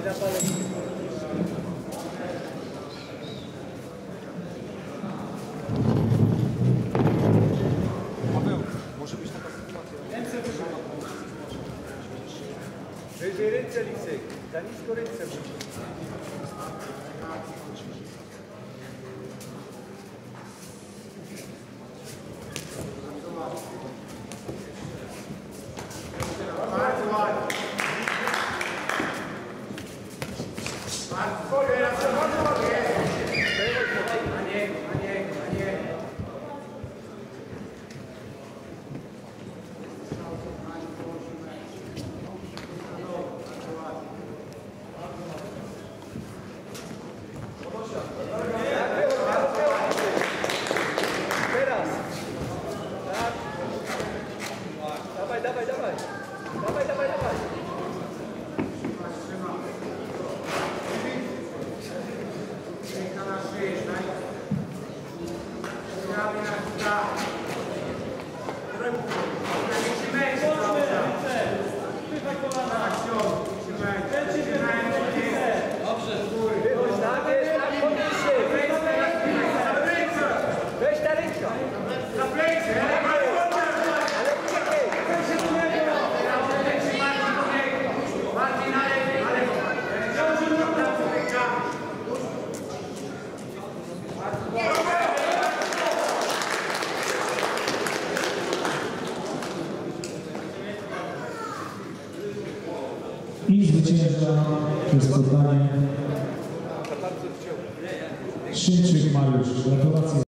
na palec. Paweł, może być taka sytuacja. Ręce wyżej. Wyżej ręce, Lisek. Za nisko ręce wyżej. Bardzo ładnie. Bardzo ładnie. Na niego, na niego, na niego. Teraz. Tak. Dawaj, dawaj, dawaj. Dawaj, dawaj, dawaj. Ręka na szyję, prawie na start. Wychodź, tak jest, tak, podnieś się. Weź na rękę. Na plecy, Ale uciekaj. bardziej na lewo, na lewo. I zwycięża przez poddanie Szymczyk Mariusz. Gratulacje.